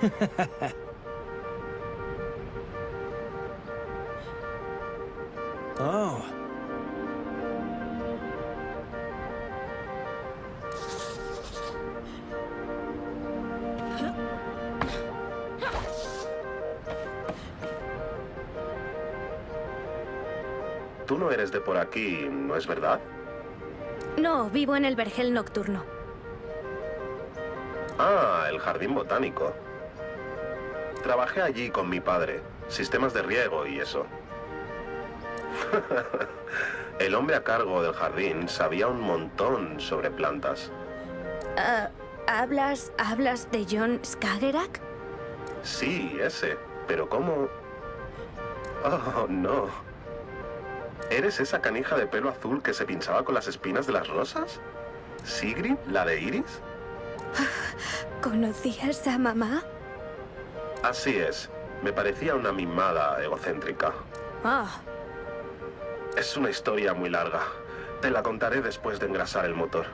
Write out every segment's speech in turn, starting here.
Oh. Tú no eres de por aquí, ¿no es verdad? No, vivo en el vergel nocturno. Ah, el jardín botánico. Trabajé allí con mi padre. Sistemas de riego y eso. El hombre a cargo del jardín sabía un montón sobre plantas. ¿Hablas de John Skagerrak? Sí, ese. Pero ¿cómo? Oh, no. ¿Eres esa canija de pelo azul que se pinchaba con las espinas de las rosas? ¿Sigrid, la de Iris? ¿Conocías a mamá? Así es. Me parecía una mimada egocéntrica. Ah. Es una historia muy larga. Te la contaré después de engrasar el motor.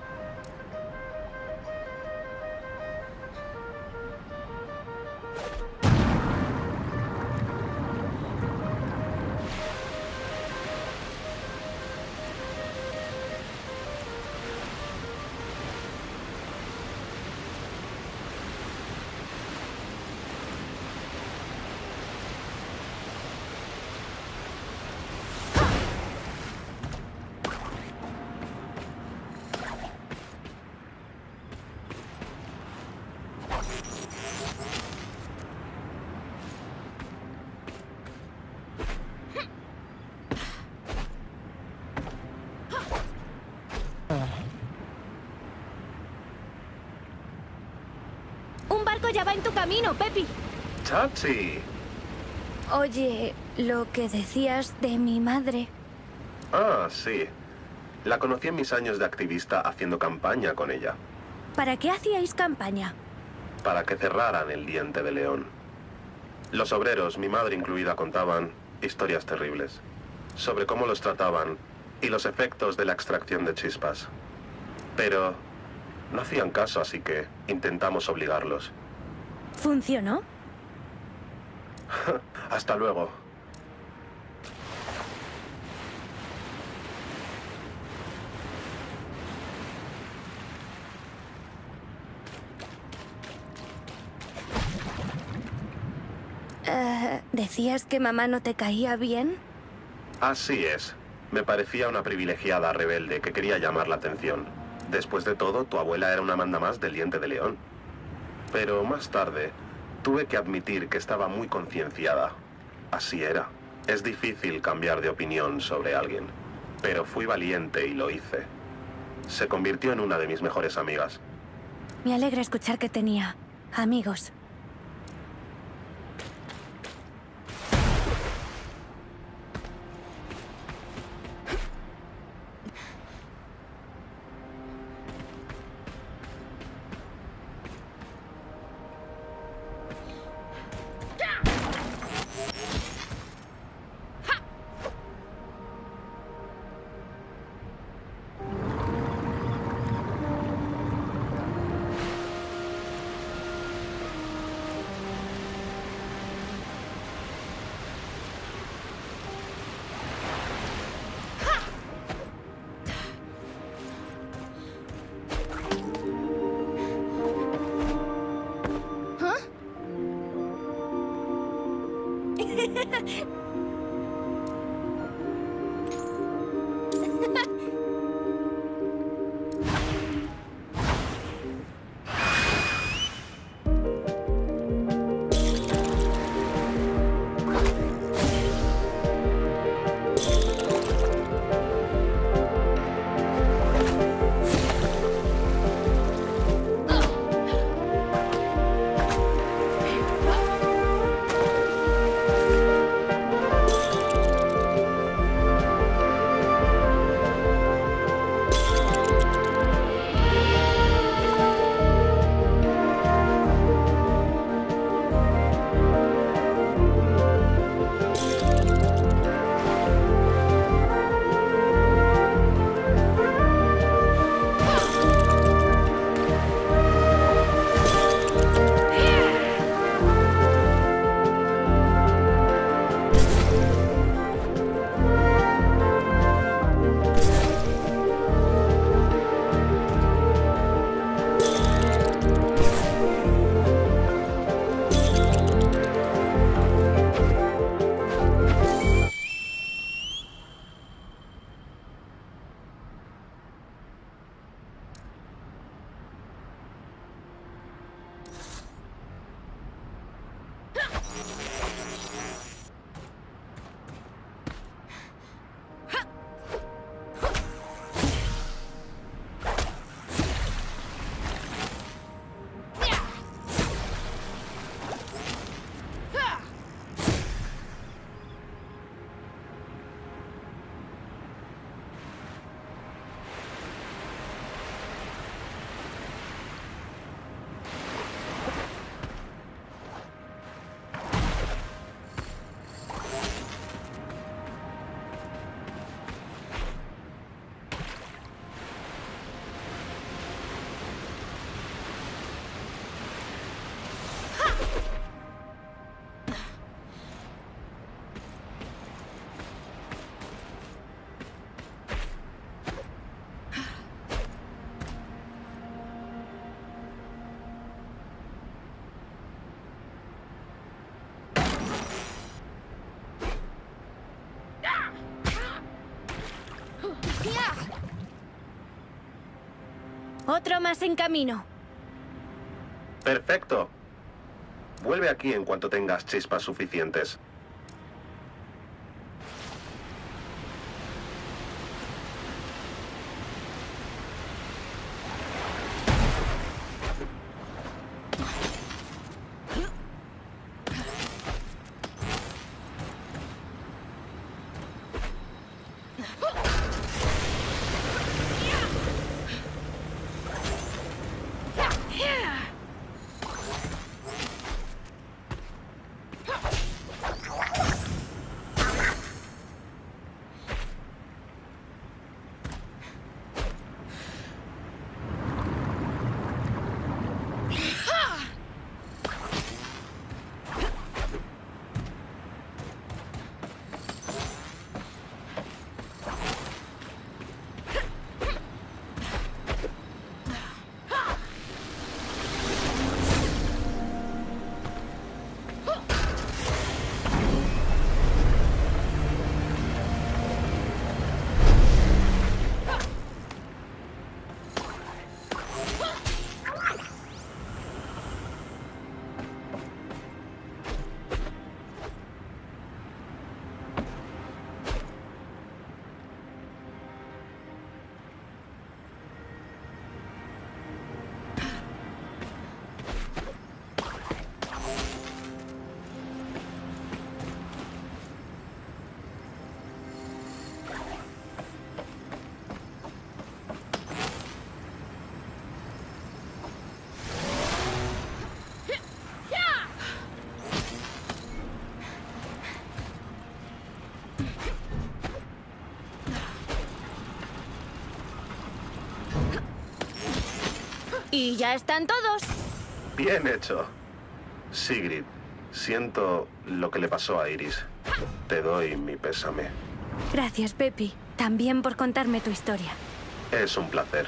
¡Un barco ya va en tu camino, Pepi! ¡Chachi! Oye, lo que decías de mi madre... Ah, sí. La conocí en mis años de activista haciendo campaña con ella. ¿Para qué hacíais campaña? Para que cerraran el diente de león. Los obreros, mi madre incluida, contaban historias terribles sobre cómo los trataban y los efectos de la extracción de chispas. Pero no hacían caso, así que intentamos obligarlos. ¿Funcionó? Hasta luego. ¿Decías que mamá no te caía bien? Así es. Me parecía una privilegiada rebelde que quería llamar la atención. Después de todo, tu abuela era una manda más del diente de león. Pero más tarde, tuve que admitir que estaba muy concienciada. Así era. Es difícil cambiar de opinión sobre alguien. Pero fui valiente y lo hice. Se convirtió en una de mis mejores amigas. Me alegra escuchar que tenía amigos. Otro más en camino. Perfecto. Vuelve aquí en cuanto tengas chispas suficientes. Y ya están todos. Bien hecho. Sigrid, siento lo que le pasó a Iris. Te doy mi pésame. Gracias, Pepi. También por contarme tu historia. Es un placer.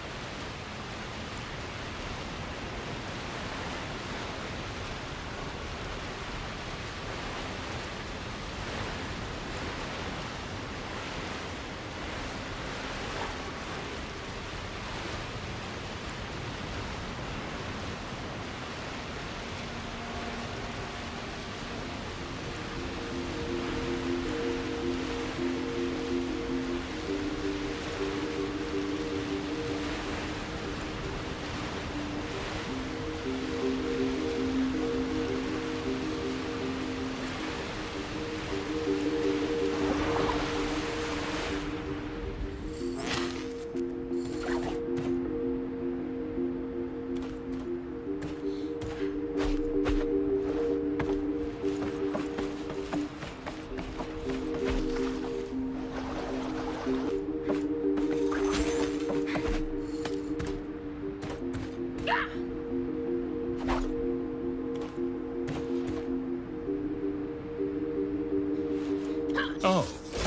Oh.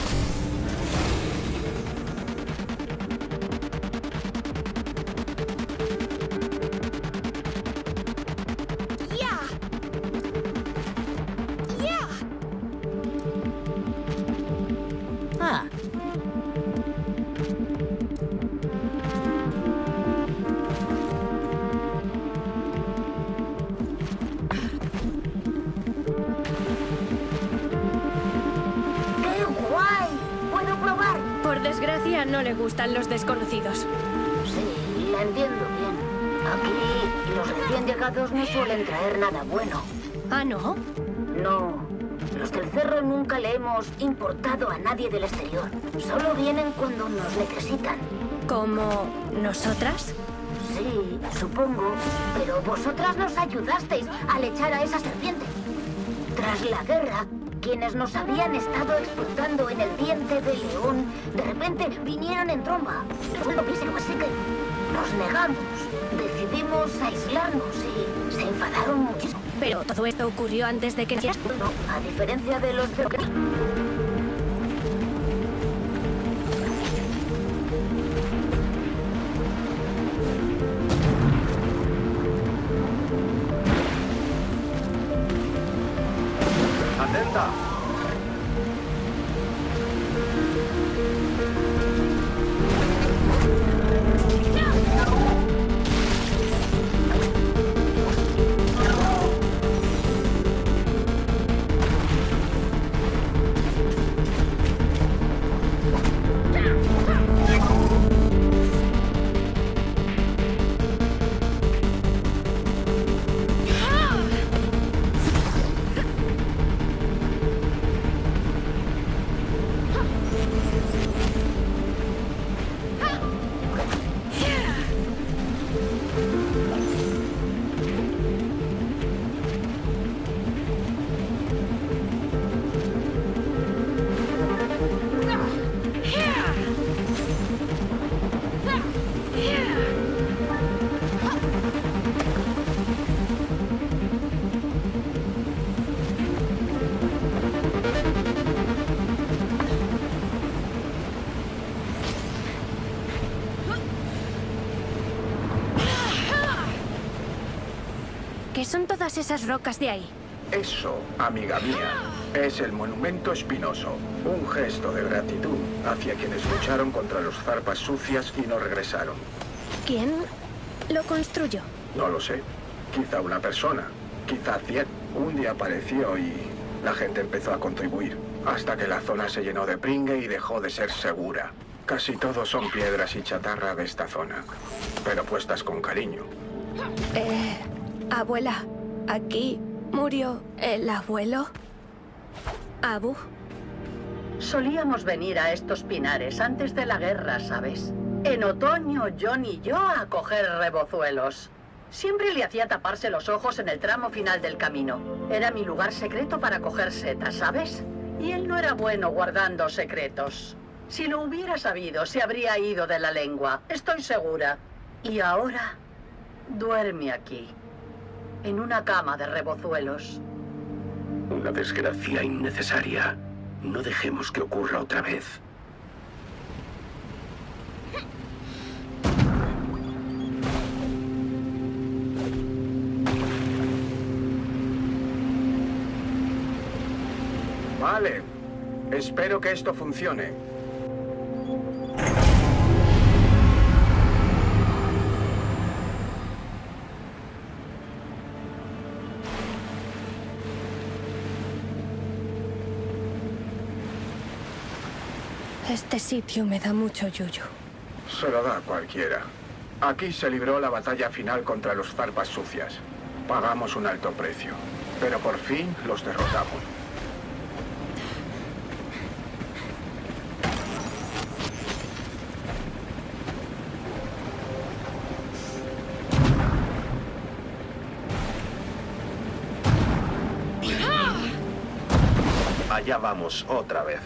¡Ya! ¡Ya! Ah. ¡Qué guay! ¿Puedo probar? Por desgracia, no le gustan los desconocidos. Sí, la entiendo bien. Aquí los recién llegados no suelen traer nada bueno. ¿Ah, no? No, los del cerro nunca le hemos importado a nadie del exterior. Solo vienen cuando nos necesitan. ¿Como nosotras? Sí, supongo. Pero vosotras nos ayudasteis al echar a esa serpiente. Tras la guerra, quienes nos habían estado explotando en el diente de león, de repente vinieron en tromba. Así que nos negamos. Decidimos aislarnos y se enfadaron muchísimo. Pero todo esto ocurrió antes de que nacieras. No, a diferencia de los de... ¡Atenta! ¿Qué son todas esas rocas de ahí? Eso, amiga mía, es el monumento espinoso. Un gesto de gratitud hacia quienes lucharon contra los zarpas sucias y no regresaron. ¿Quién lo construyó? No lo sé. Quizá una persona, quizá 100. Un día apareció y la gente empezó a contribuir, hasta que la zona se llenó de pringue y dejó de ser segura. Casi todo son piedras y chatarra de esta zona, pero puestas con cariño. Abuela, ¿aquí murió el abuelo? ¿Abu? Solíamos venir a estos pinares antes de la guerra, ¿sabes? En otoño, John y yo a coger rebozuelos. Siempre le hacía taparse los ojos en el tramo final del camino. Era mi lugar secreto para coger setas, ¿sabes? Y él no era bueno guardando secretos. Si lo hubiera sabido, se habría ido de la lengua, estoy segura. Y ahora duerme aquí, en una cama de rebozuelos. Una desgracia innecesaria. No dejemos que ocurra otra vez. Vale. Espero que esto funcione. Este sitio me da mucho yuyu. Se lo da a cualquiera. Aquí se libró la batalla final contra los zarpas sucias. Pagamos un alto precio, pero por fin los derrotamos. Allá vamos, otra vez.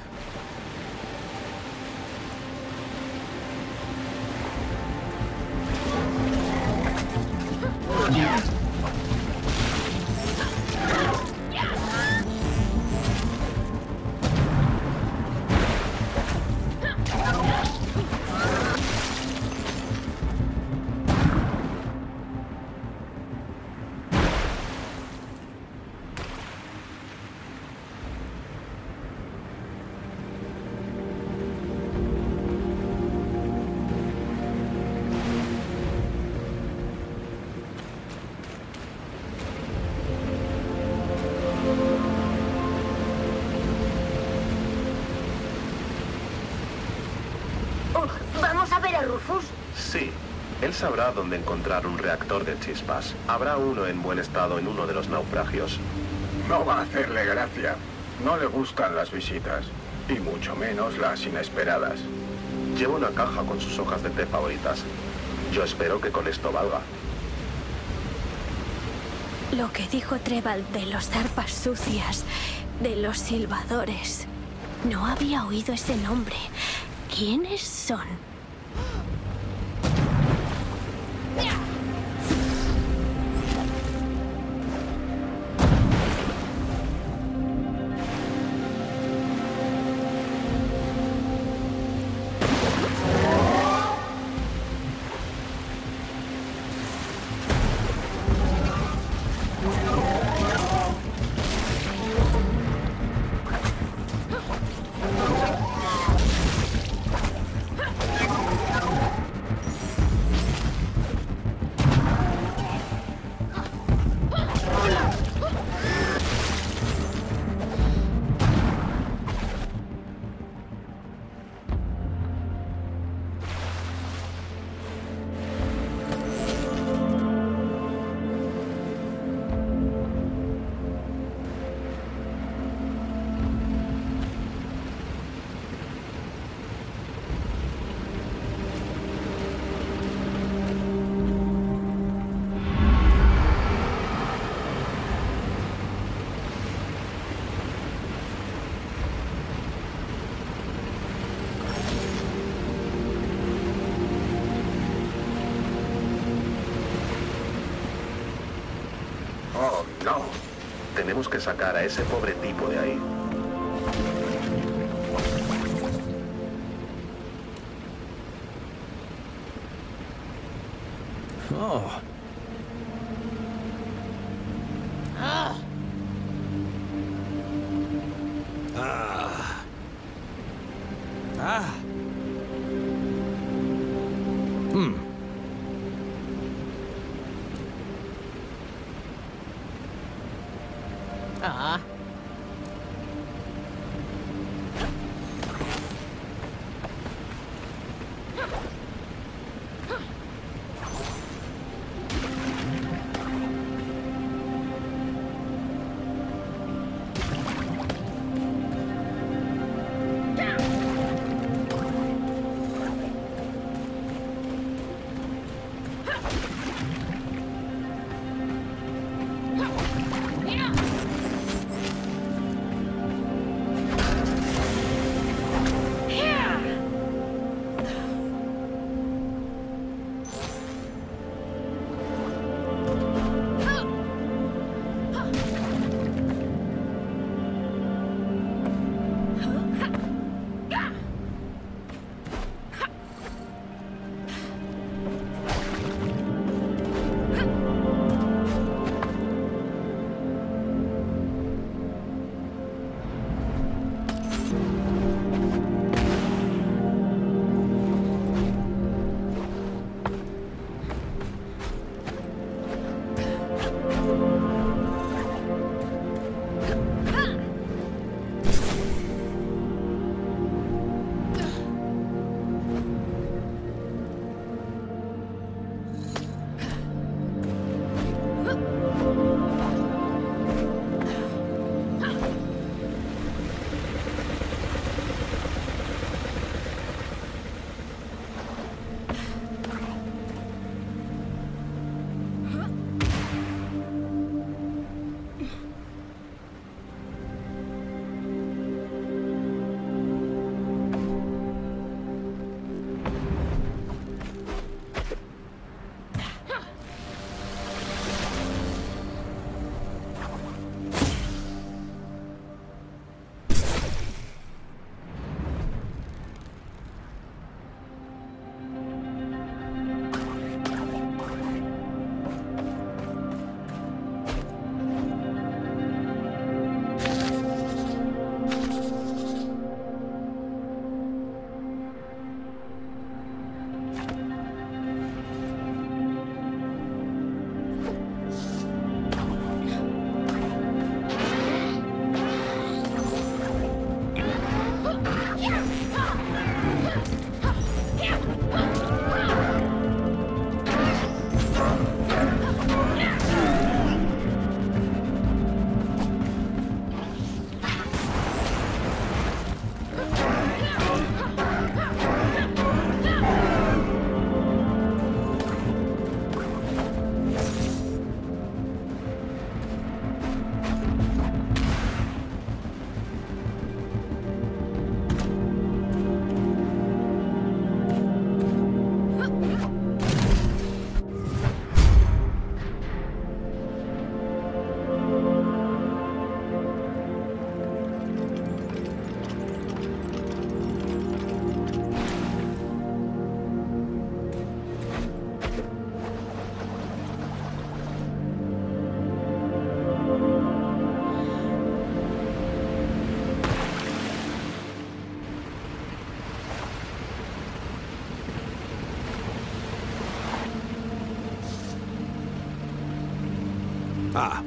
¿Vamos a ver a Rufus? Sí. Él sabrá dónde encontrar un reactor de chispas. Habrá uno en buen estado en uno de los naufragios. No va a hacerle gracia. No le gustan las visitas, y mucho menos las inesperadas. Llevo una caja con sus hojas de té favoritas. Yo espero que con esto valga. Lo que dijo Trebal de los zarpas sucias, de los silbadores. No había oído ese nombre. ¿Quiénes son? Oh, no. Tenemos que sacar a ese pobre tipo de ahí. Oh. Ah. Ah.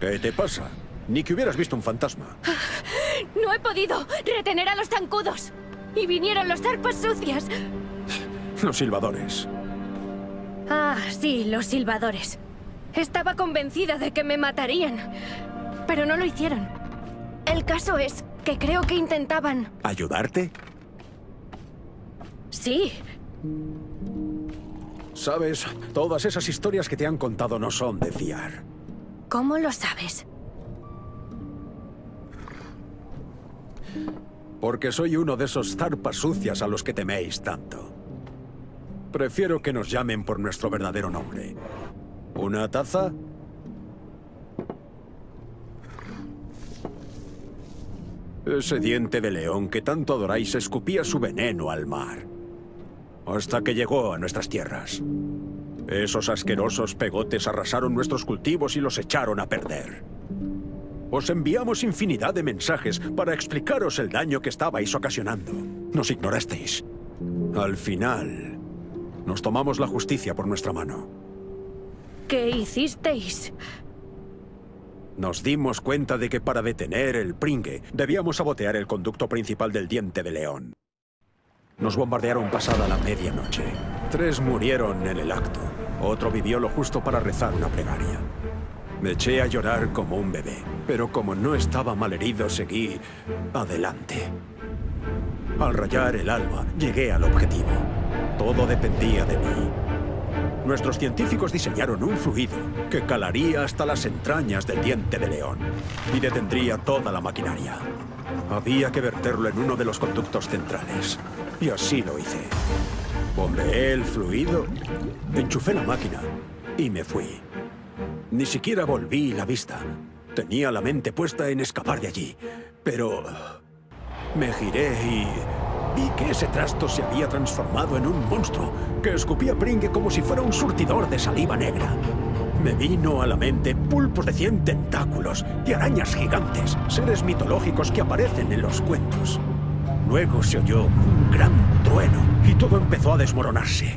¿Qué te pasa? Ni que hubieras visto un fantasma. No he podido retener a los zancudos. Y vinieron los zarpas sucias. Los silbadores. Ah, sí, los silbadores. Estaba convencida de que me matarían. Pero no lo hicieron. El caso es que creo que intentaban... ¿Ayudarte? Sí. Sabes, todas esas historias que te han contado no son de fiar. ¿Cómo lo sabes? Porque soy uno de esos zarpas sucias a los que teméis tanto. Prefiero que nos llamen por nuestro verdadero nombre. ¿Una taza? Ese diente de león que tanto adoráis escupía su veneno al mar. Hasta que llegó a nuestras tierras. Esos asquerosos pegotes arrasaron nuestros cultivos y los echaron a perder. Os enviamos infinidad de mensajes para explicaros el daño que estabais ocasionando. Nos ignorasteis. Al final, nos tomamos la justicia por nuestra mano. ¿Qué hicisteis? Nos dimos cuenta de que para detener el pringue debíamos sabotear el conducto principal del diente de león. Nos bombardearon pasada la medianoche. 3 murieron en el acto. Otro vivió lo justo para rezar una plegaria. Me eché a llorar como un bebé, pero como no estaba malherido, seguí adelante. Al rayar el alba, llegué al objetivo. Todo dependía de mí. Nuestros científicos diseñaron un fluido que calaría hasta las entrañas del diente de león y detendría toda la maquinaria. Había que verterlo en uno de los conductos centrales. Y así lo hice. Bombeé el fluido, enchufé la máquina y me fui. Ni siquiera volví la vista. Tenía la mente puesta en escapar de allí. Pero me giré y vi que ese trasto se había transformado en un monstruo que escupía pringue como si fuera un surtidor de saliva negra. Me vino a la mente pulpos de 100 tentáculos y arañas gigantes, seres mitológicos que aparecen en los cuentos. Luego se oyó un gran trueno y todo empezó a desmoronarse.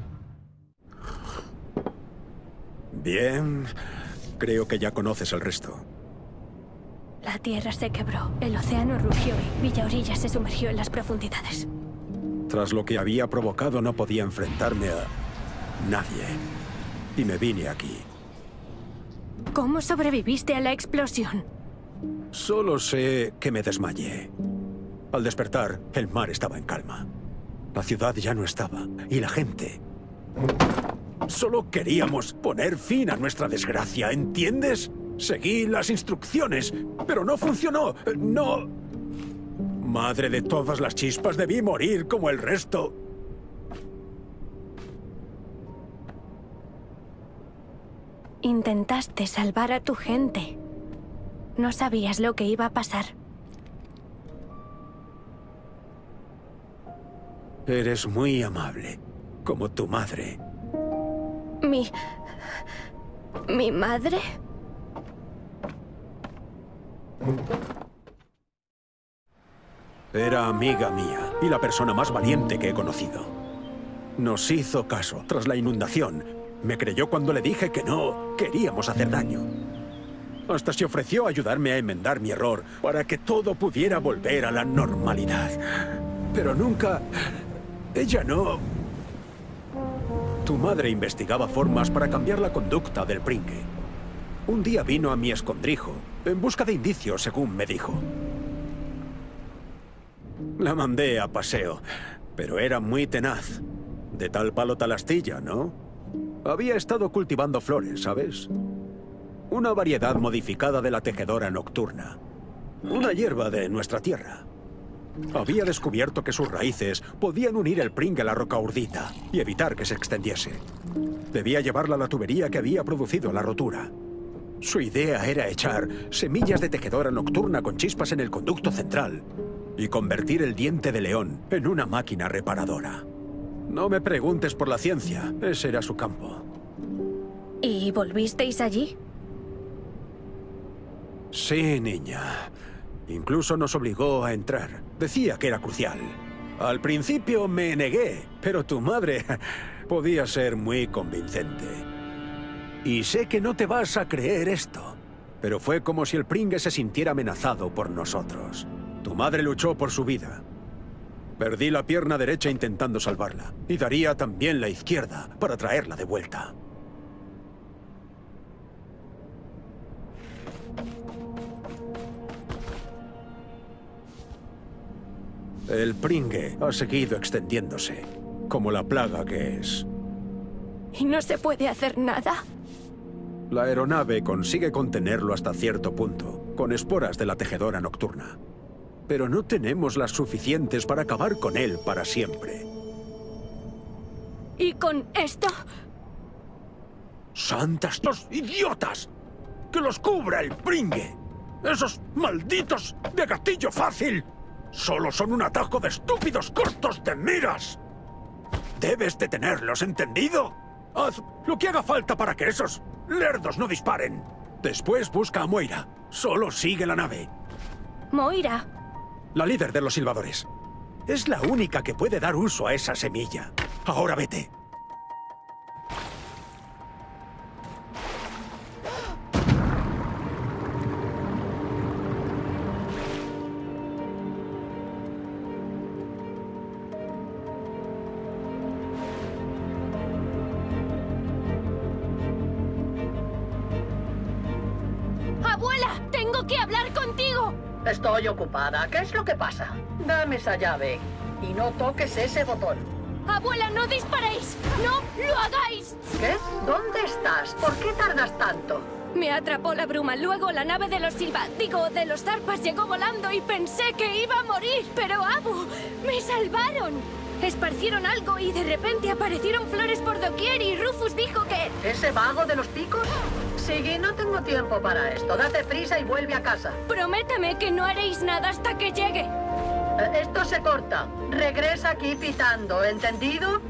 Bien, creo que ya conoces el resto. La tierra se quebró, el océano rugió y Villa Orilla se sumergió en las profundidades. Tras lo que había provocado, no podía enfrentarme a nadie. Y me vine aquí. ¿Cómo sobreviviste a la explosión? Solo sé que me desmayé. Al despertar, el mar estaba en calma. La ciudad ya no estaba, y la gente... Solo queríamos poner fin a nuestra desgracia, ¿entiendes? Seguí las instrucciones, pero no funcionó. No... Madre de todas las chispas, debí morir como el resto. Intentaste salvar a tu gente. No sabías lo que iba a pasar. Eres muy amable, como tu madre. ¿Mi madre? Era amiga mía y la persona más valiente que he conocido. Nos hizo caso tras la inundación. Me creyó cuando le dije que no queríamos hacer daño. Hasta se ofreció a ayudarme a enmendar mi error para que todo pudiera volver a la normalidad. Pero nunca... Ella no... Tu madre investigaba formas para cambiar la conducta del pringue. Un día vino a mi escondrijo, en busca de indicios, según me dijo. La mandé a paseo, pero era muy tenaz. De tal palo tal astilla, ¿no? Había estado cultivando flores, ¿sabes? Una variedad modificada de la tejedora nocturna. Una hierba de nuestra tierra. Había descubierto que sus raíces podían unir el pringue a la roca urdita y evitar que se extendiese. Debía llevarla a la tubería que había producido la rotura. Su idea era echar semillas de tejedora nocturna con chispas en el conducto central y convertir el diente de león en una máquina reparadora. No me preguntes por la ciencia, ese era su campo. ¿Y volvisteis allí? Sí, niña. Incluso nos obligó a entrar. Decía que era crucial. Al principio me negué, pero tu madre podía ser muy convincente. Y sé que no te vas a creer esto, Pero fue como si el Pringue se sintiera amenazado por nosotros. Tu madre luchó por su vida. Perdí la pierna derecha intentando salvarla, y daría también la izquierda para traerla de vuelta. El Pringue ha seguido extendiéndose, como la plaga que es. ¿Y no se puede hacer nada? La aeronave consigue contenerlo hasta cierto punto, con esporas de la tejedora nocturna. Pero no tenemos las suficientes para acabar con él para siempre. ¿Y con esto? ¡Santas dos idiotas! ¡Que los cubra el Pringue! ¡Esos malditos de gatillo fácil! ¡Solo son un atajo de estúpidos cortos de miras! Debes detenerlos, ¿entendido? Haz lo que haga falta para que esos lerdos no disparen. Después busca a Moira. Solo sigue la nave. Moira. La líder de los silbadores. Es la única que puede dar uso a esa semilla. Ahora vete. ¡Abuela! ¡Tengo que hablar contigo! Estoy ocupada. ¿Qué es lo que pasa? Dame esa llave y no toques ese botón. ¡Abuela, no disparéis! ¡No lo hagáis! ¿Qué? ¿Dónde estás? ¿Por qué tardas tanto? Me atrapó la bruma. Luego la nave de los de los Zarpas llegó volando y pensé que iba a morir. Pero Abu, me salvaron. Esparcieron algo y de repente aparecieron flores por doquier y Rufus dijo que... ¿Ese vago de los picos? Siggy, no tengo tiempo para esto. Date prisa y vuelve a casa. Prométame que no haréis nada hasta que llegue. Esto se corta. Regresa aquí pitando, ¿entendido?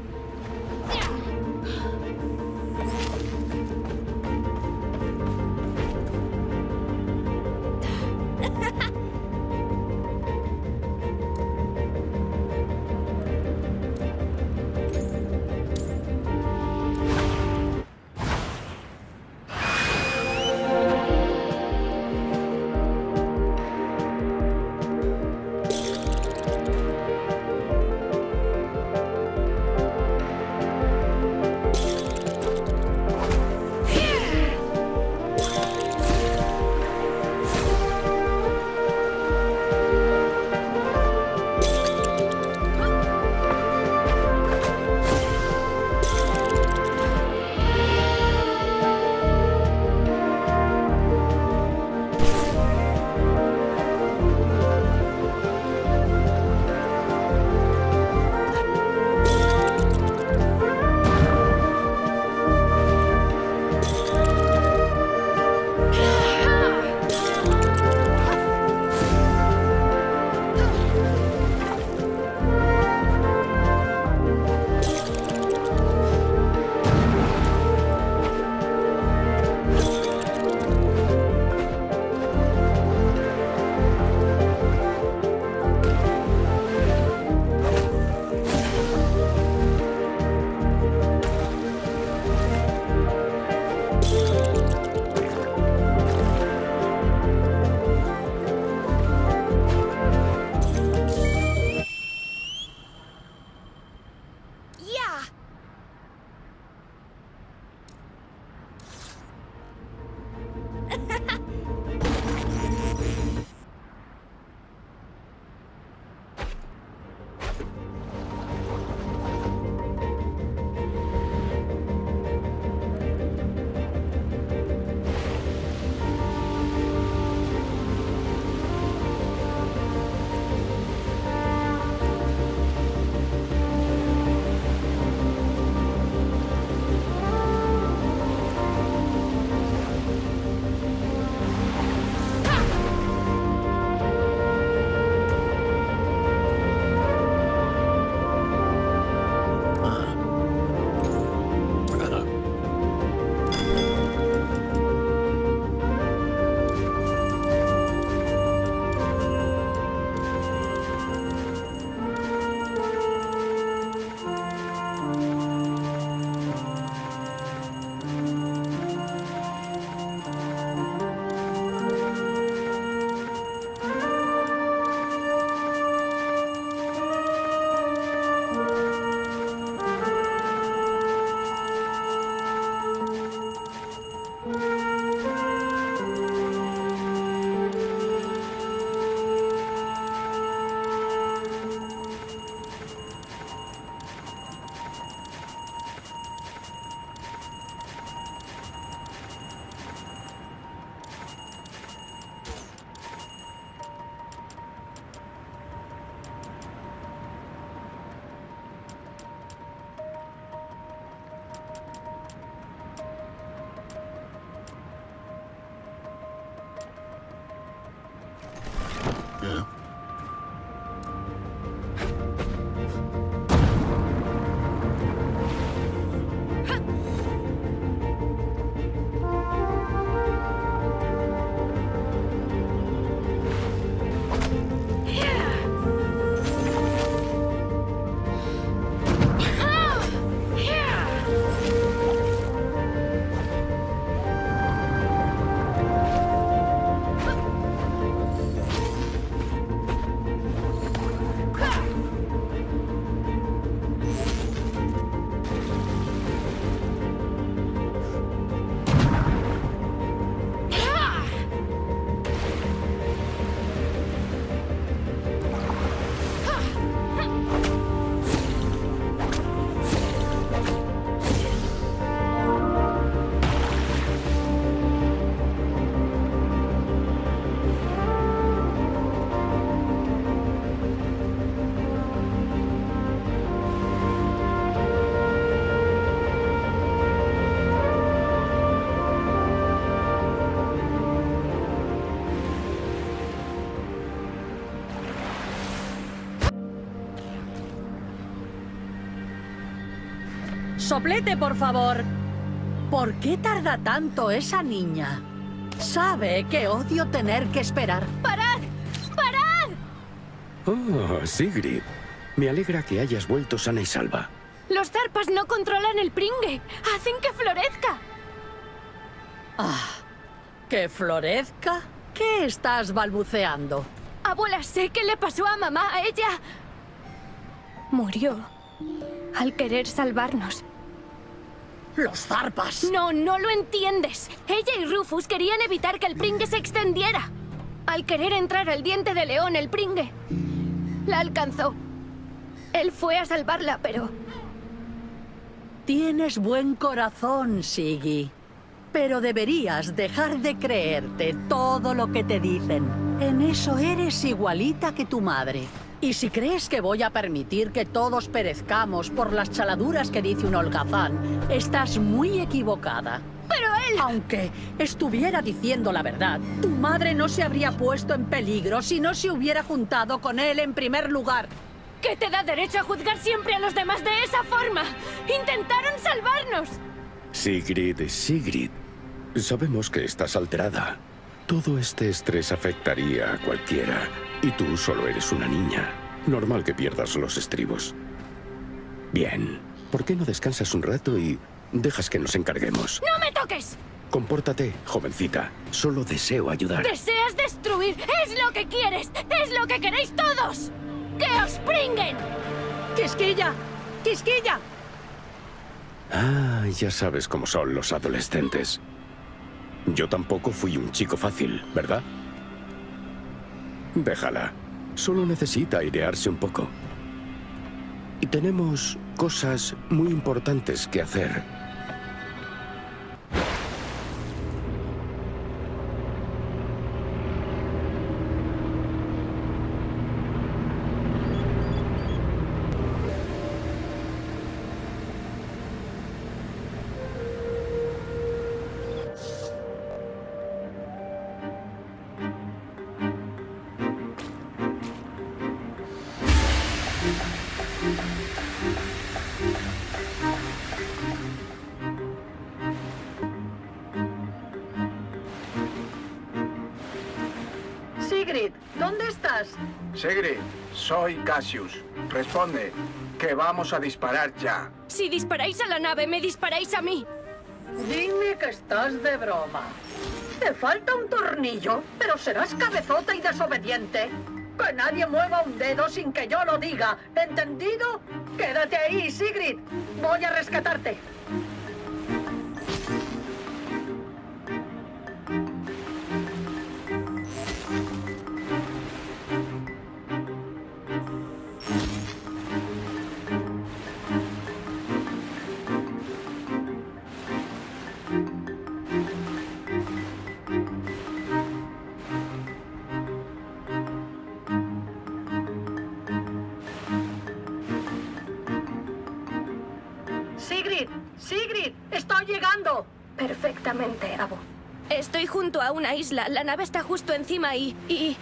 Soplete, por favor. ¿Por qué tarda tanto esa niña? Sabe que odio tener que esperar. ¡Parad! ¡Parad! Oh, Sigrid. Me alegra que hayas vuelto sana y salva. Los zarpas no controlan el pringue. Hacen que florezca. ¿Que florezca? ¿Qué estás balbuceando? Abuela, sé qué le pasó a mamá. Ella murió al querer salvarnos. ¡Los zarpas! No, no lo entiendes. Ella y Rufus querían evitar que el pringue se extendiera. Al querer entrar al diente de león, el pringue la alcanzó. Él fue a salvarla, pero... Tienes buen corazón, Siggy. Pero deberías dejar de creerte todo lo que te dicen. En eso eres igualita que tu madre. Y si crees que voy a permitir que todos perezcamos por las chaladuras que dice un holgazán, estás muy equivocada. ¡Pero él! Aunque estuviera diciendo la verdad, tu madre no se habría puesto en peligro si no se hubiera juntado con él en primer lugar. ¿Qué te da derecho a juzgar siempre a los demás de esa forma? ¡Intentaron salvarnos! Sigrid, Sigrid. Sabemos que estás alterada. Todo este estrés afectaría a cualquiera. Y tú solo eres una niña. Normal que pierdas los estribos. Bien. ¿Por qué no descansas un rato y dejas que nos encarguemos? ¡No me toques! Compórtate, jovencita. Solo deseo ayudar. ¡Deseas destruir! ¡Es lo que quieres! ¡Es lo que queréis todos! ¡Que os pringuen! ¡Quisquilla! ¡Quisquilla! Ah, ya sabes cómo son los adolescentes. Yo tampoco fui un chico fácil, ¿verdad? Déjala. Solo necesita airearse un poco. Y tenemos cosas muy importantes que hacer. Sigrid, ¿dónde estás? Sigrid, soy Cassius. Responde, que vamos a disparar ya. Si disparáis a la nave, me disparáis a mí. Dime que estás de broma. Te falta un tornillo, pero serás cabezota y desobediente. Que nadie mueva un dedo sin que yo lo diga. ¿Entendido? Quédate ahí, Sigrid. Voy a rescatarte. Sigrid, Sigrid, estoy llegando. Perfectamente, Abu. Estoy junto a una isla. La nave está justo encima y...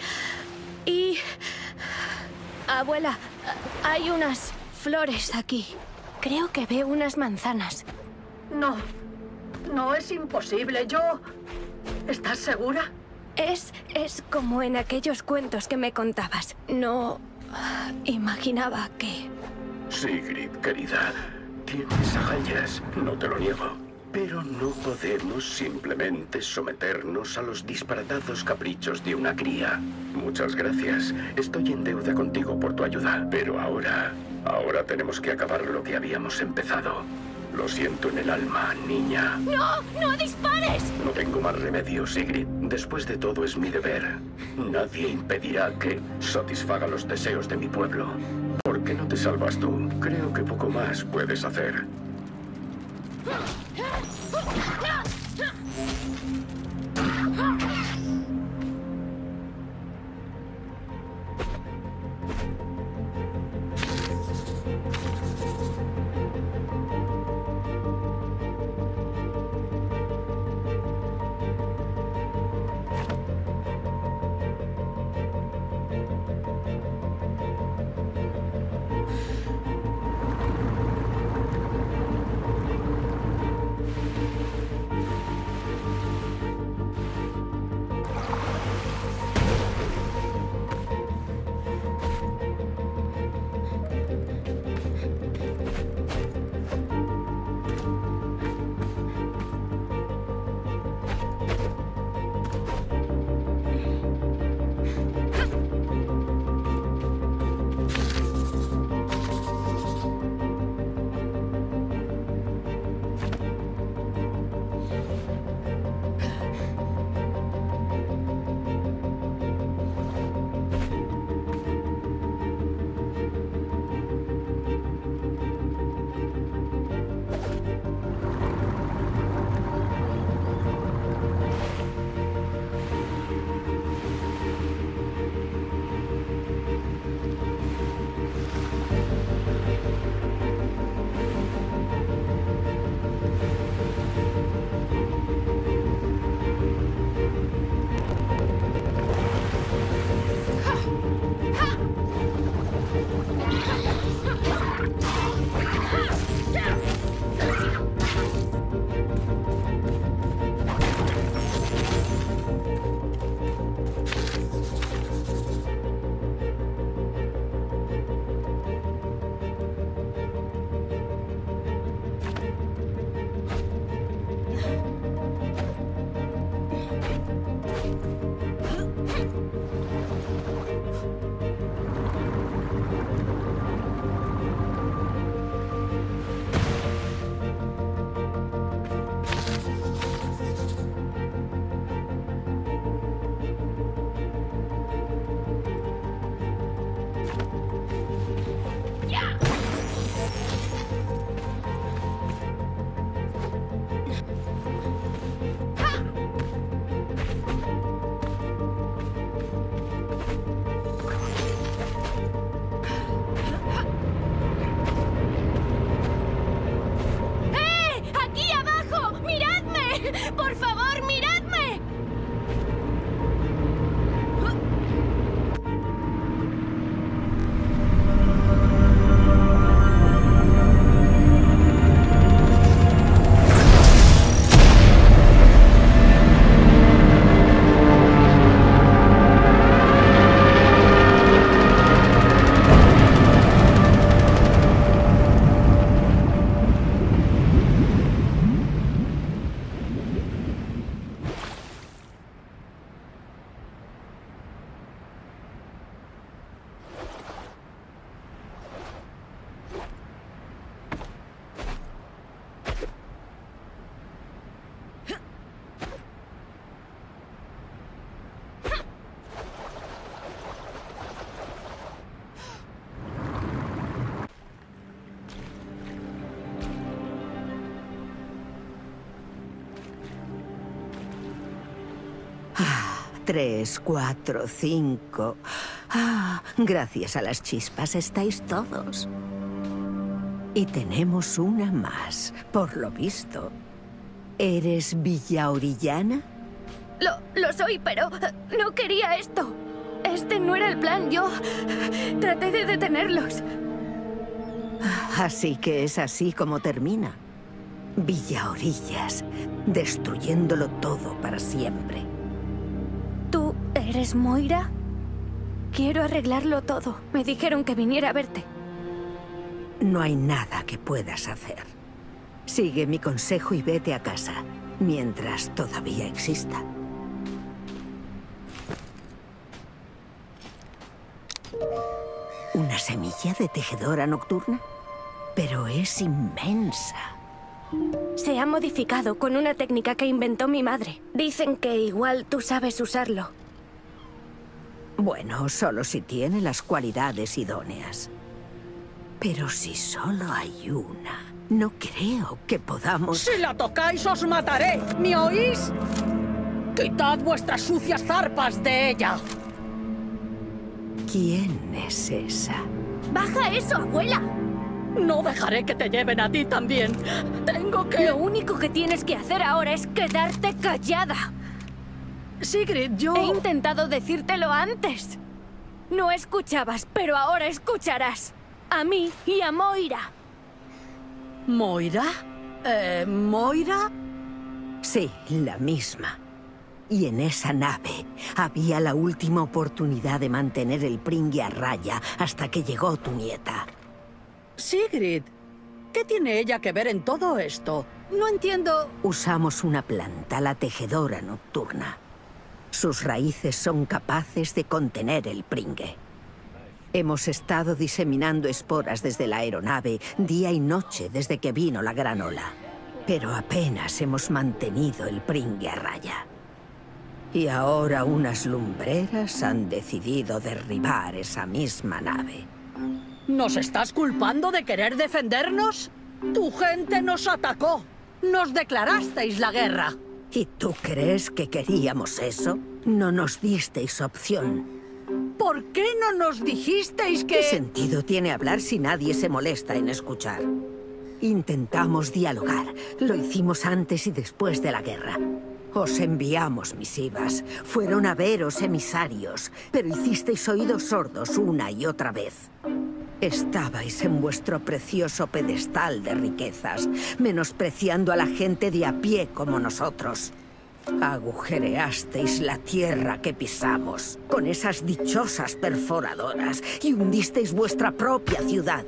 Abuela, hay unas flores aquí. Creo que veo unas manzanas. No, no es imposible. ¿Estás segura? Es como en aquellos cuentos que me contabas. No imaginaba que... Sigrid, querida, tienes agallas, no te lo niego. Pero no podemos simplemente someternos a los disparatados caprichos de una cría. Muchas gracias. Estoy en deuda contigo por tu ayuda. Pero ahora tenemos que acabar lo que habíamos empezado. Lo siento en el alma, niña. ¡No! ¡No dispares! No tengo más remedio, Sigrid. Después de todo es mi deber. Nadie impedirá que satisfaga los deseos de mi pueblo. ¿Por qué no te salvas tú? Creo que poco más puedes hacer. 3, 4, 5... Ah, gracias a las chispas estáis todos. Y tenemos una más, por lo visto. ¿Eres villaorillana? Lo soy, pero no quería esto. Este no era el plan. Yo traté de detenerlos. Así que es así como termina. Villaorillas, destruyéndolo todo para siempre. ¿Tú eres Moira? Quiero arreglarlo todo. Me dijeron que viniera a verte. No hay nada que puedas hacer. Sigue mi consejo y vete a casa, mientras todavía exista. ¿Una semilla de tejedora nocturna? Pero es inmensa. Se ha modificado con una técnica que inventó mi madre. Dicen que igual tú sabes usarlo. Bueno, solo si tiene las cualidades idóneas. Pero si solo hay una, no creo que podamos... Si la tocáis os mataré, ¿me oís? Quitad vuestras sucias zarpas de ella. ¿Quién es esa? ¡Baja eso, abuela! No dejaré que te lleven a ti también. Tengo que... Lo único que tienes que hacer ahora es quedarte callada. Sigrid, yo... He intentado decírtelo antes. No escuchabas, pero ahora escucharás. A mí y a Moira. ¿Moira? ¿Moira? Sí, la misma. Y en esa nave había la última oportunidad de mantener el pringue a raya hasta que llegó tu nieta. Sigrid, ¿qué tiene ella que ver en todo esto? No entiendo... Usamos una planta, la tejedora nocturna. Sus raíces son capaces de contener el pringue. Hemos estado diseminando esporas desde la aeronave día y noche desde que vino la gran ola. Pero apenas hemos mantenido el pringue a raya. Y ahora unas lumbreras han decidido derribar esa misma nave. ¿Nos estás culpando de querer defendernos? Tu gente nos atacó. Nos declarasteis la guerra. ¿Y tú crees que queríamos eso? No nos disteis opción. ¿Por qué no nos dijisteis que...? ¿Qué sentido tiene hablar si nadie se molesta en escuchar? Intentamos dialogar. Lo hicimos antes y después de la guerra. Os enviamos misivas. Fueron a veros emisarios, pero hicisteis oídos sordos una y otra vez. Estabais en vuestro precioso pedestal de riquezas, menospreciando a la gente de a pie como nosotros. Agujereasteis la tierra que pisamos con esas dichosas perforadoras y hundisteis vuestra propia ciudad.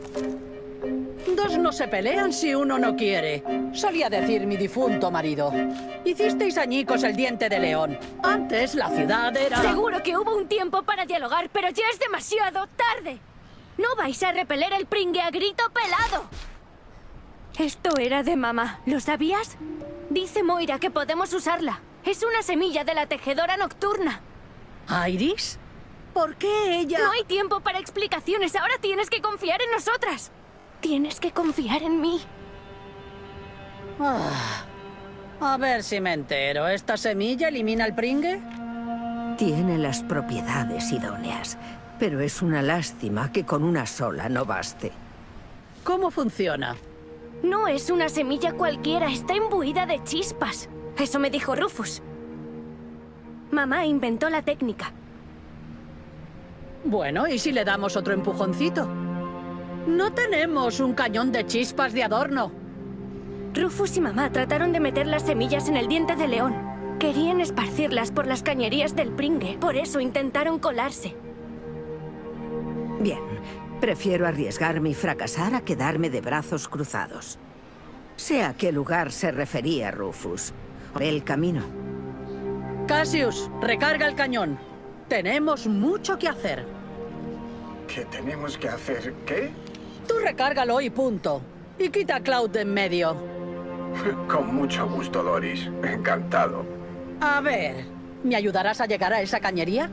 Dos no se pelean si uno no quiere, solía decir mi difunto marido. Hicisteis añicos el diente de león. Antes la ciudad era... Seguro que hubo un tiempo para dialogar, pero ya es demasiado tarde. No vais a repeler el pringue a grito pelado. Esto era de mamá, ¿lo sabías? Dice Moira que podemos usarla. Es una semilla de la tejedora nocturna. ¿Iris? ¿Por qué ella...? No hay tiempo para explicaciones. Ahora tienes que confiar en nosotras. Tienes que confiar en mí. A ver si me entero. ¿Esta semilla elimina el pringue? Tiene las propiedades idóneas, pero es una lástima que con una sola no baste. ¿Cómo funciona? No es una semilla cualquiera. Está imbuida de chispas. Eso me dijo Rufus. Mamá inventó la técnica. Bueno, ¿y si le damos otro empujoncito? No tenemos un cañón de chispas de adorno. Rufus y mamá trataron de meter las semillas en el diente de león. Querían esparcirlas por las cañerías del pringue. Por eso intentaron colarse. Bien, prefiero arriesgarme y fracasar a quedarme de brazos cruzados. Sé a qué lugar se refería Rufus. Ve el camino. Cassius, recarga el cañón. Tenemos mucho que hacer. ¿Qué tenemos que hacer? ¿Qué? Tú recárgalo y punto. Y quita a Cloud de en medio. Con mucho gusto, Doris. Encantado. A ver, ¿me ayudarás a llegar a esa cañería?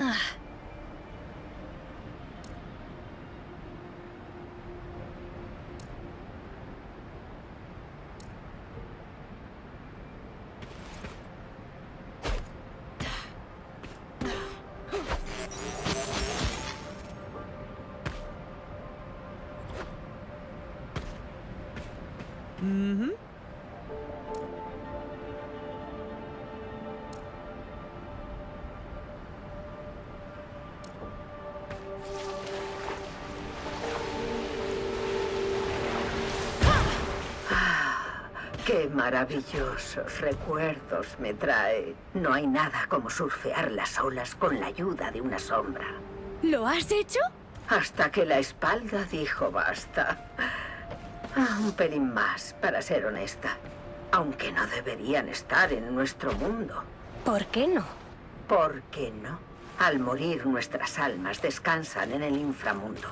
Qué maravillosos recuerdos me trae. No hay nada como surfear las olas con la ayuda de una sombra. ¿Lo has hecho? Hasta que la espalda dijo basta. Un pelín más, para ser honesta. Aunque no deberían estar en nuestro mundo. ¿Por qué no? ¿Por qué no? Al morir, nuestras almas descansan en el inframundo.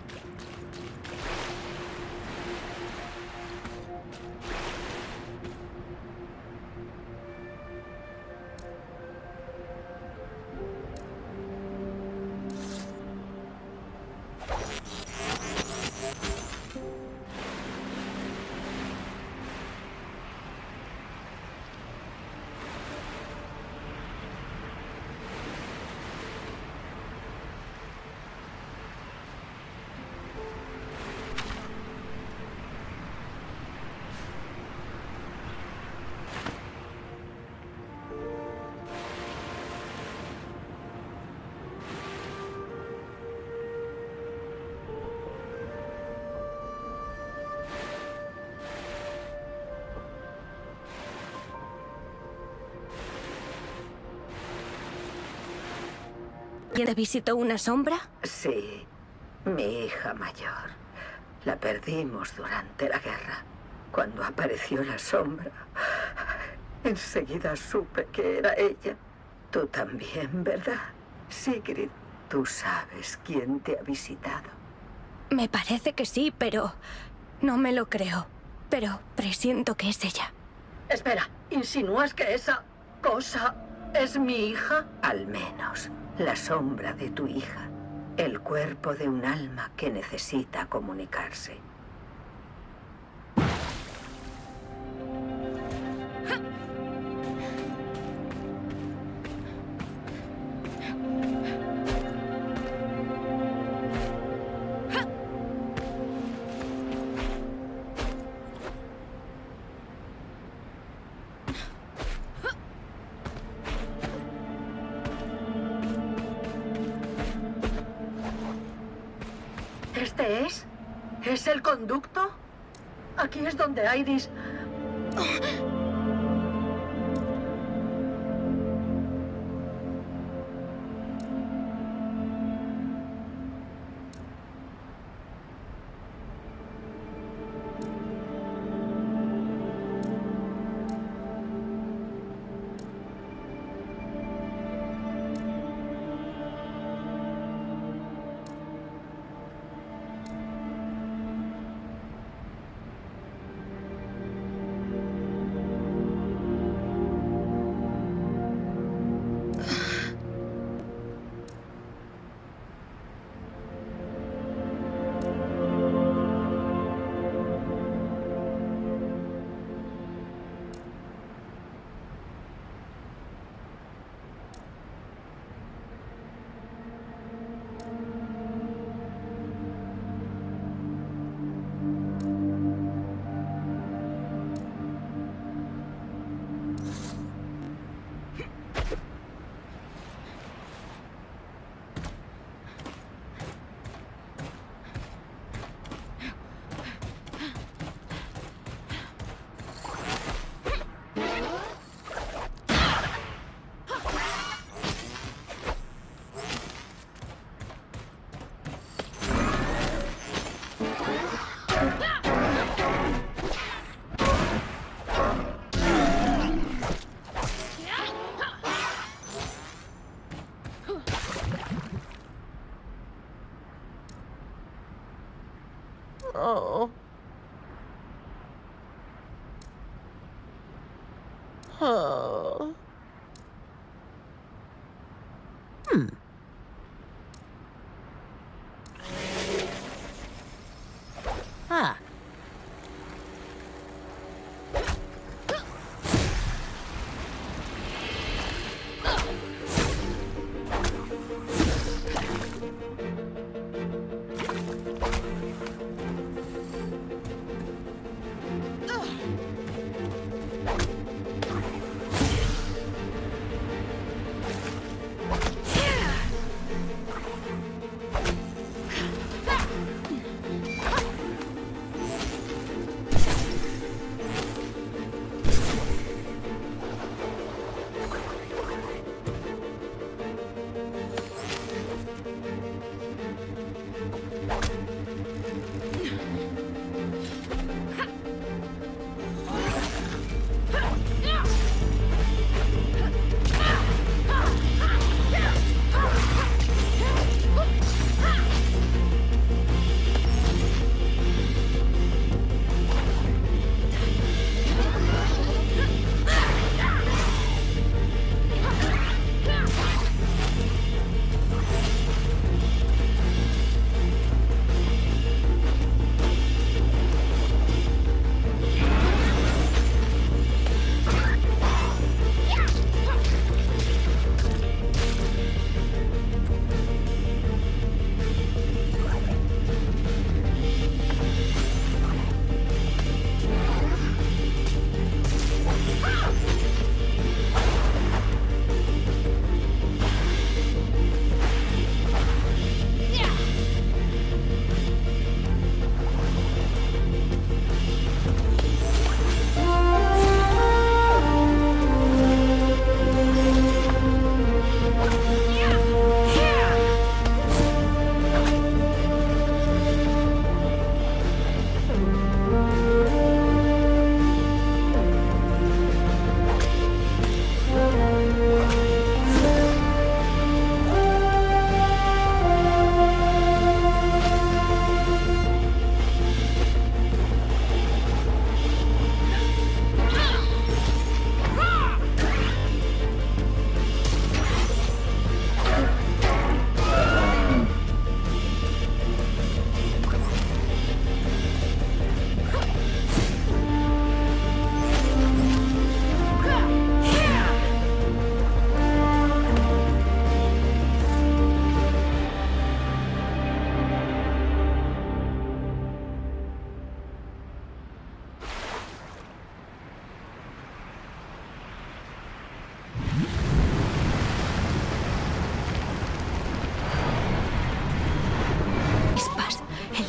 ¿Te visitó una sombra? Sí, mi hija mayor. La perdimos durante la guerra. Cuando apareció la sombra, enseguida supe que era ella. Tú también, ¿verdad? Sigrid, tú sabes quién te ha visitado. Me parece que sí, pero no me lo creo. Pero presiento que es ella. Espera, ¿insinúas que esa cosa es mi hija? Al menos la sombra de tu hija. El cuerpo de un alma que necesita comunicarse. ¿Este es? ¿Es el conducto? Aquí es donde Iris... Oh. Oh.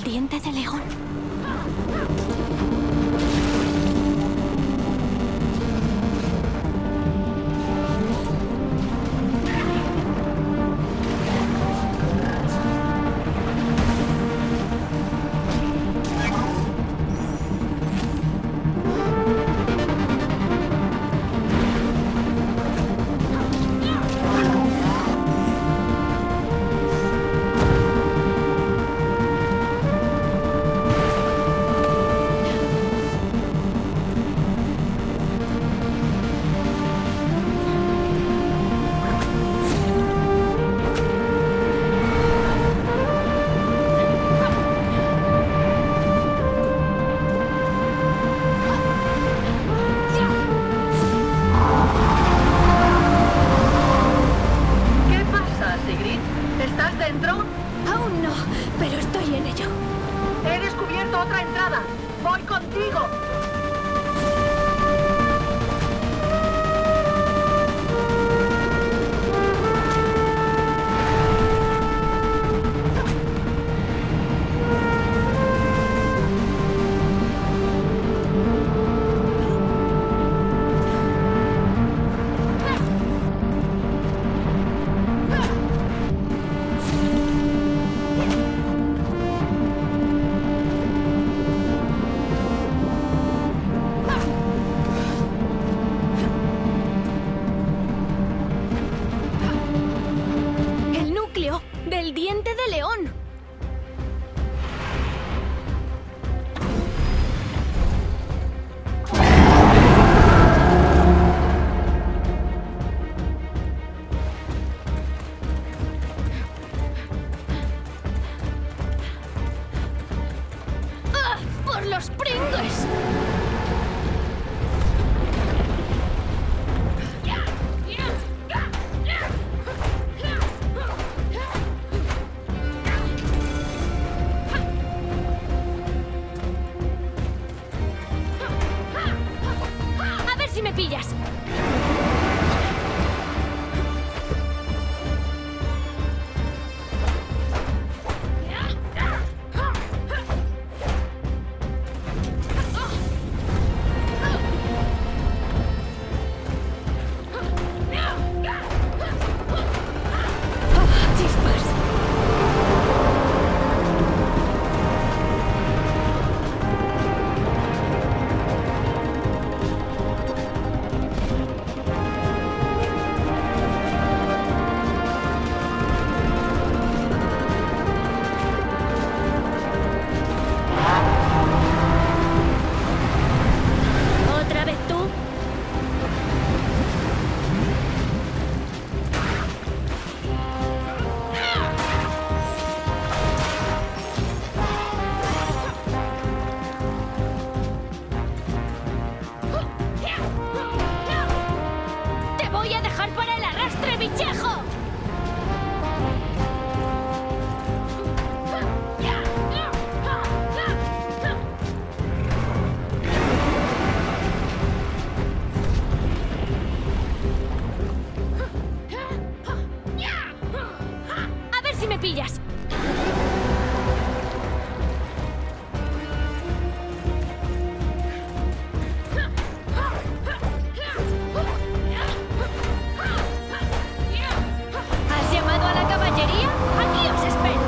diente de león. ¡El diente de león! ¡Ah! ¡Por los Pringles! Me pillas. Pillas. ¿Has llamado a la caballería? Aquí os espero.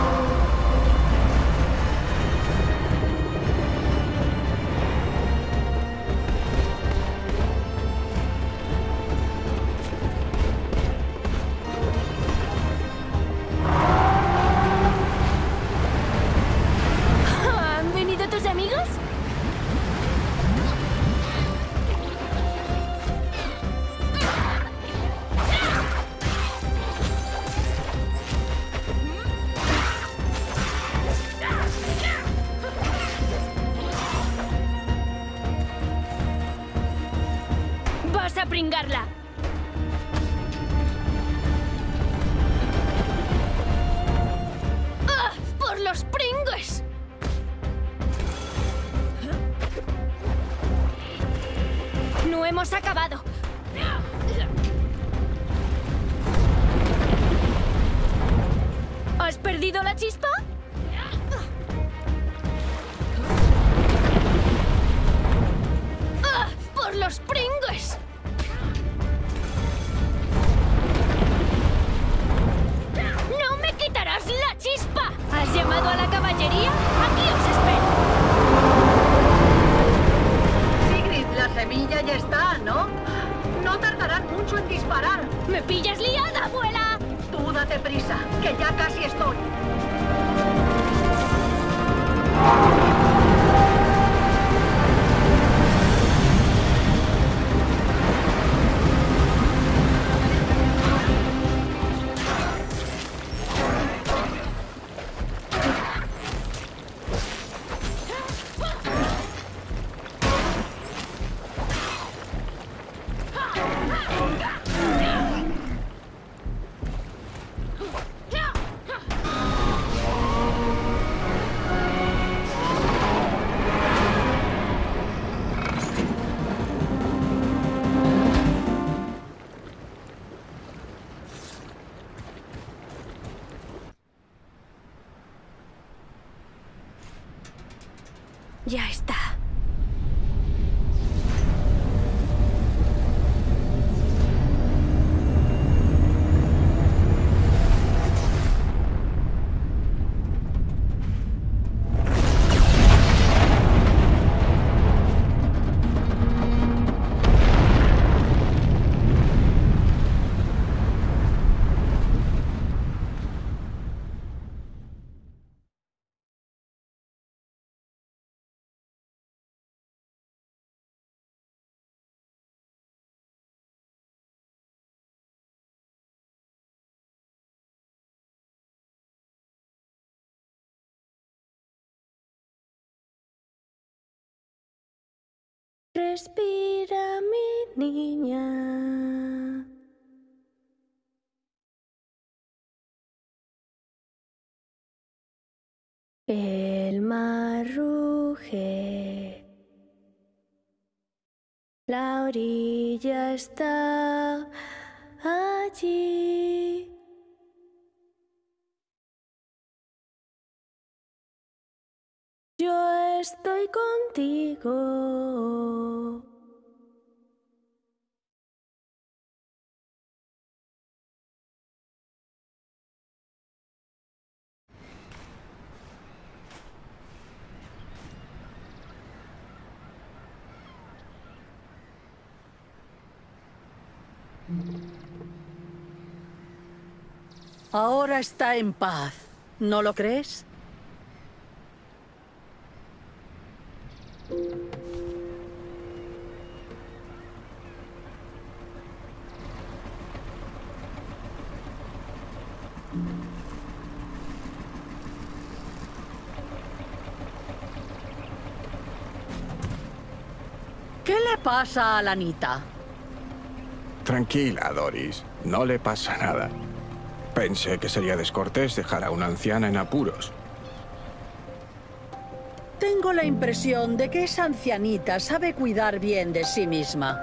Vas a pringarla. ¡Ah! ¡Por los Pringles! No hemos acabado. ¿Has perdido la chispa? ¡Me pillas liada, abuela! Tú date prisa, que ya casi estoy. Ya está. Respira, mi niña. El mar ruge. La orilla está allí. Yo estoy contigo. Ahora está en paz, ¿no lo crees? ¿Qué le pasa a Lanita? Tranquila, Doris. No le pasa nada. Pensé que sería descortés dejar a una anciana en apuros. Tengo la impresión de que esa ancianita sabe cuidar bien de sí misma.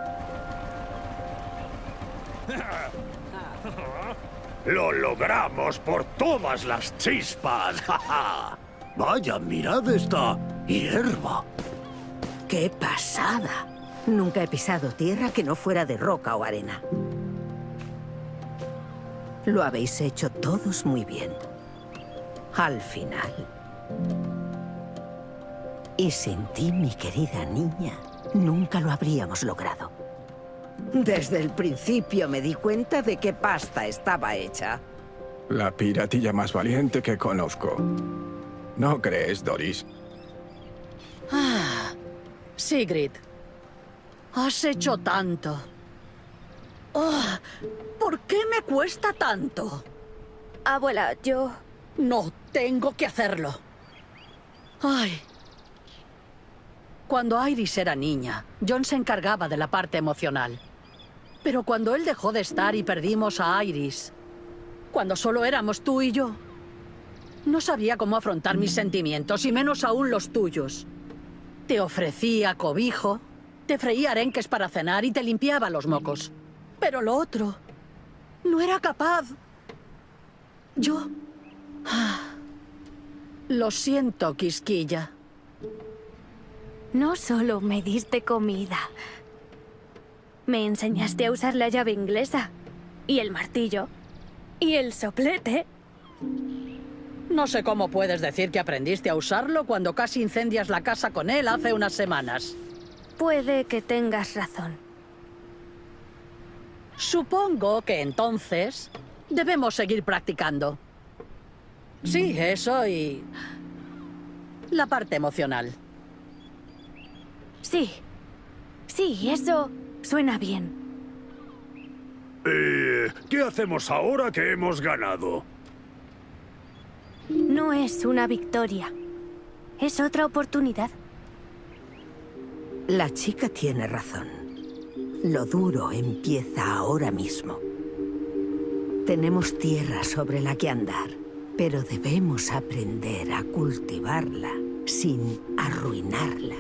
¡Lo logramos por todas las chispas! Vaya, mirad esta hierba. ¡Qué pasada! Nunca he pisado tierra que no fuera de roca o arena. Lo habéis hecho todos muy bien. Al final. Y sin ti, mi querida niña, nunca lo habríamos logrado. Desde el principio me di cuenta de qué pasta estaba hecha. La piratilla más valiente que conozco. ¿No crees, Doris? Sigrid, has hecho tanto. Oh, ¿por qué me cuesta tanto? Abuela, yo... No, tengo que hacerlo. Ay. Cuando Iris era niña, John se encargaba de la parte emocional. Pero cuando él dejó de estar y perdimos a Iris, cuando solo éramos tú y yo, no sabía cómo afrontar mis sentimientos, y menos aún los tuyos. Te ofrecía cobijo, te freía arenques para cenar y te limpiaba los mocos. Pero lo otro, no era capaz. Yo... Lo siento, Quisquilla. No solo me diste comida. Me enseñaste a usar la llave inglesa. Y el martillo. Y el soplete. No sé cómo puedes decir que aprendiste a usarlo cuando casi incendias la casa con él hace unas semanas. Puede que tengas razón. Supongo que entonces debemos seguir practicando. Sí, eso y la parte emocional. Sí. Sí, eso suena bien. ¿Qué hacemos ahora que hemos ganado? No es una victoria. Es otra oportunidad. La chica tiene razón. Lo duro empieza ahora mismo. Tenemos tierra sobre la que andar, pero debemos aprender a cultivarla sin arruinarla.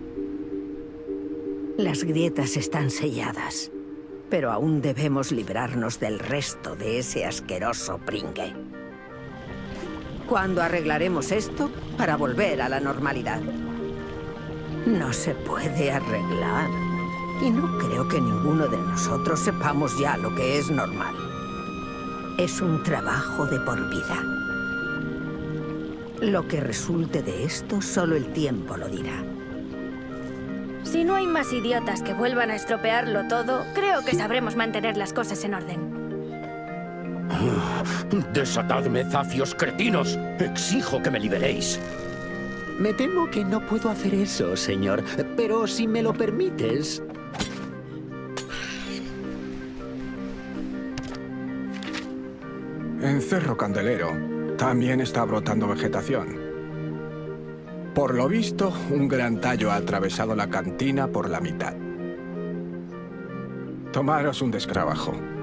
Las grietas están selladas, pero aún debemos librarnos del resto de ese asqueroso pringue. ¿Cuándo arreglaremos esto para volver a la normalidad? No se puede arreglar. Y no creo que ninguno de nosotros sepamos ya lo que es normal. Es un trabajo de por vida. Lo que resulte de esto, solo el tiempo lo dirá. Si no hay más idiotas que vuelvan a estropearlo todo, creo que sabremos mantener las cosas en orden. ¡Desatadme, zafios cretinos! ¡Exijo que me liberéis! Me temo que no puedo hacer eso, señor. Pero si me lo permites... En Cerro Candelero también está brotando vegetación. Por lo visto, un gran tallo ha atravesado la cantina por la mitad. Tomaros un descrabajo.